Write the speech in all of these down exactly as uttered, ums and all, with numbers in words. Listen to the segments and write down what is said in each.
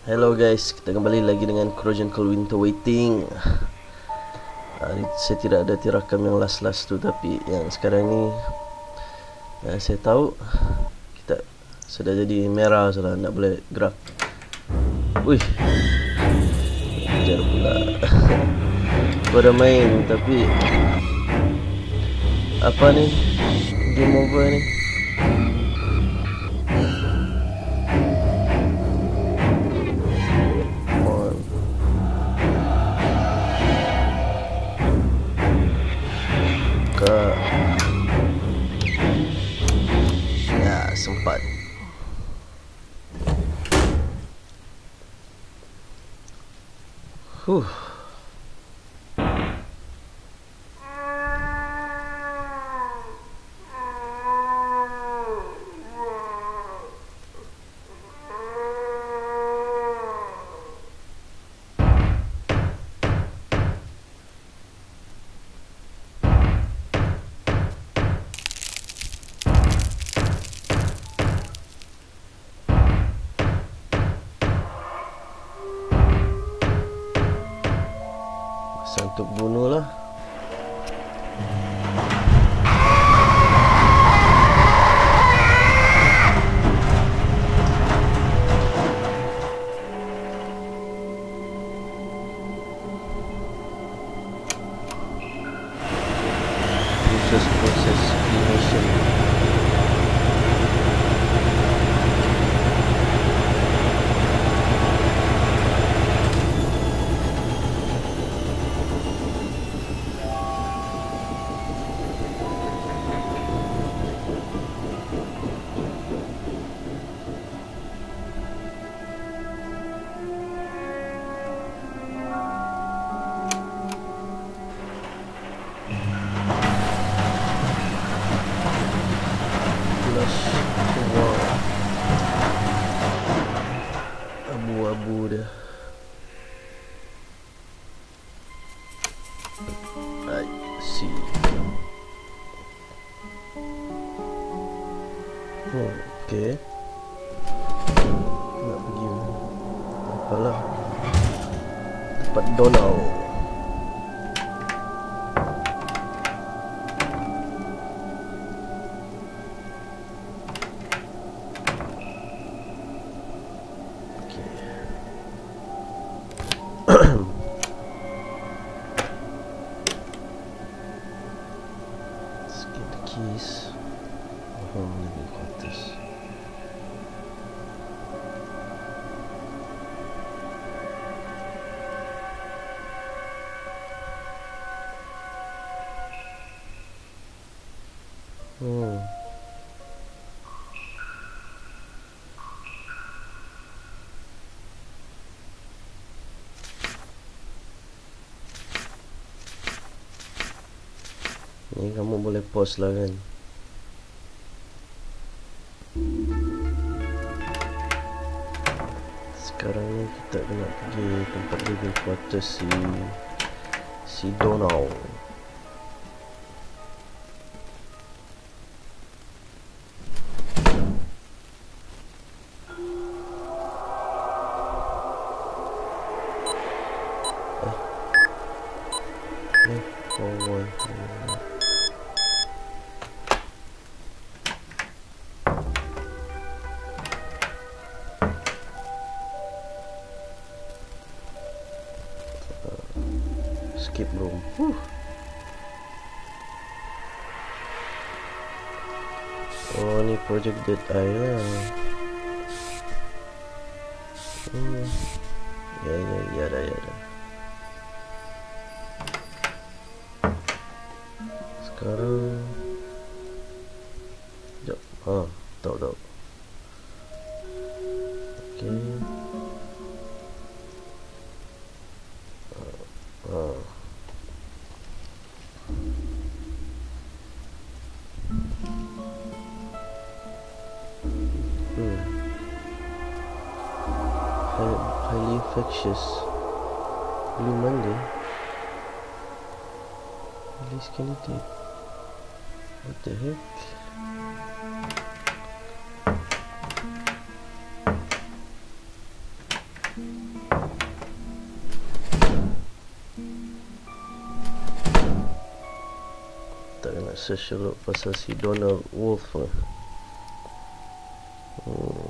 Hello guys, kita kembali lagi dengan Chronological Winter Waiting. Hari saya tidak ada tirakan yang last-last tu, tapi yang sekarang ni uh, saya tahu kita sudah jadi merah sudah, nak boleh gerak. Wih, kejar pula. Gua dah main tapi apa ni, game over ni. Ya, sempat. Huh. Untuk bunuh lah. Proses proses cremation. Abu-abu dia. I see. Oh, okay. Nak pergi apalah, tempat Donald. Skip the keys. Home living quarters. Hmm. Ni kamu boleh pause lah kan. Sekarang ni kita nak pergi tempat living quarters si si Donald. Eh. Eh, forward. Escape room. Huh. Oh, ni project Dead Eye lah. Hmm. Ya ya ya dah ya dah. Sekarang jap. Ha, tahu tahu. Okey. Uh. Hmm. High, highly infectious. Blue Monday. Release candidate. What the heck? Tak nak search dulu pasal si Donald Wolf lah. Hmm.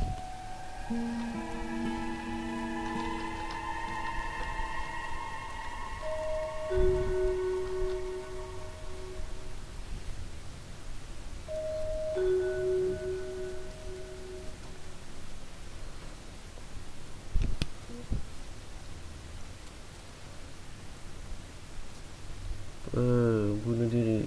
Uh, bunuh diri.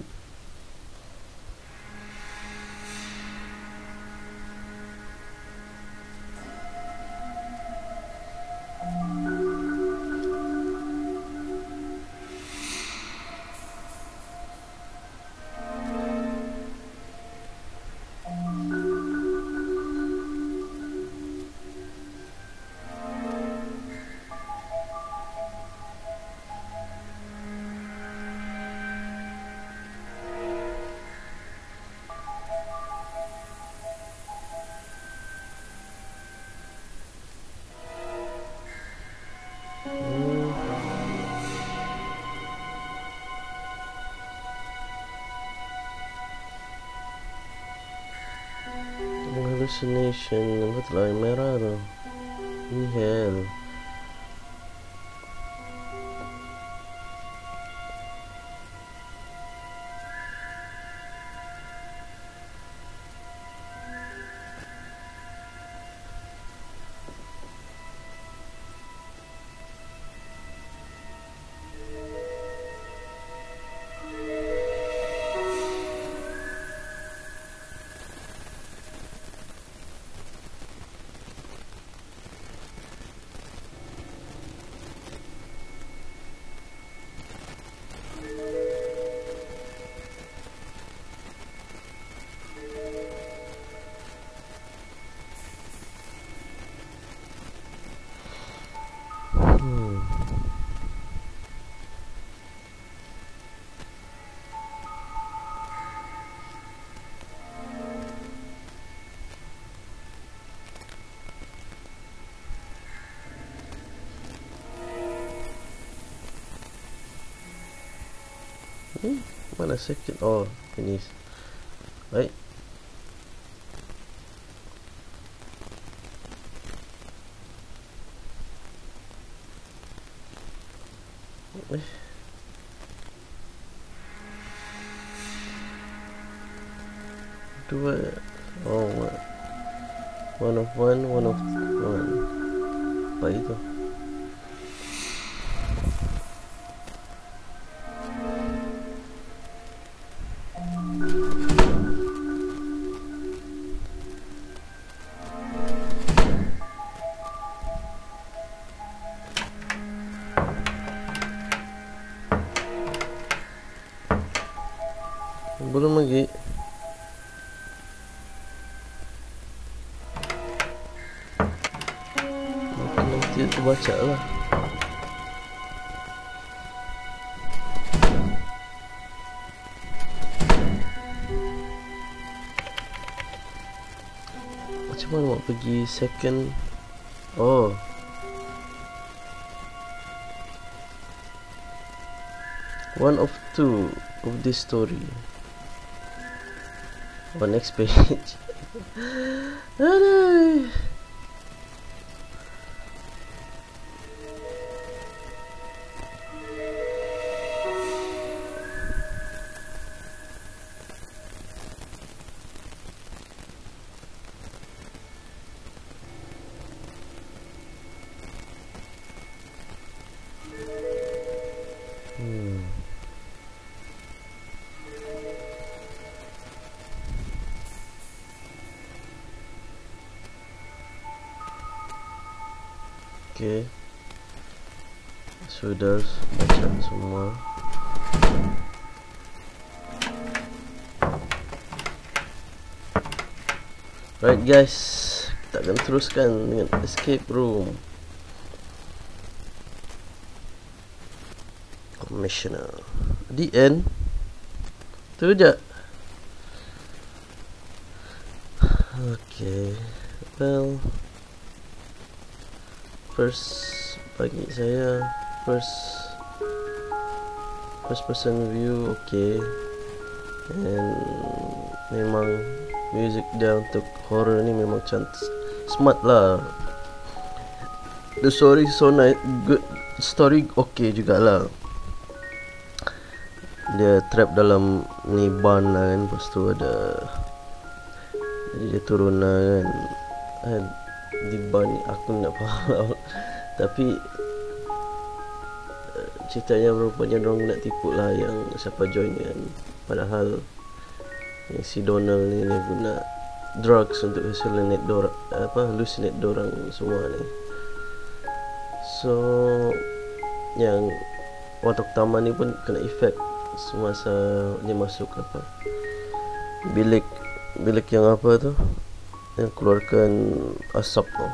Hallucination. Apa tu lah yang merah tu? Ni hell. Hmm, mana sakit? Oh, ini. Baik. Eh. Dua. Oh, one of one, one of one. Apa itu? Belum lagi. Mungkin nanti aku baca lah. Macam mana nak pergi second? Oh, one of two of this story. On next page. Aduh. Hmm. Okay, sudah baca semua. Right guys, kita akan teruskan dengan escape room. Commissioner. The end. Tu je. Okay. Well. first bagi saya first first person view okay, and memang music dia untuk horror ni memang cantik, smart lah. The story so nice, good story okay jugalah. Dia trap dalam ni ban lah kan, lepas tu ada jadi dia turun lah kan, kan di ban ni aku nak faham tapi ceritanya rupanya orang nak tipu lah yang siapa join kan, padahal yang si Donald ni dia guna drugs untuk hallucinate dorang, apa hallucinate dorang semua ni. So yang watak utama ni pun kena efek semasa dia masuk apa bilik bilik yang apa tu yang keluarkan asap tu.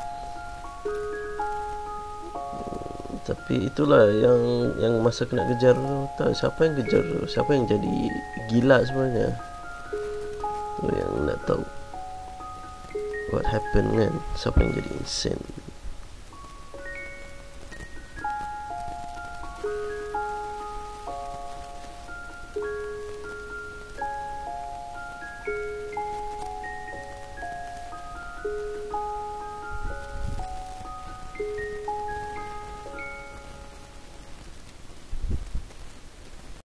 Tapi itulah yang yang masa kena kejar tak, siapa yang kejar, siapa yang jadi gila sebenarnya, tu yang nak tahu what happened kan, siapa yang jadi insane.